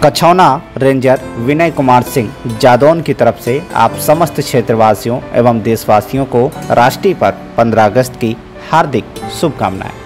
Kachhauna ranger Vinay Kumar Singh Jadaun की तरफ से आप समस्त क्षेत्रवासियों एवं देशवासियों को राष्ट्रीय पर्व 15 अगस्त की हार्दिक शुभकामनाएं।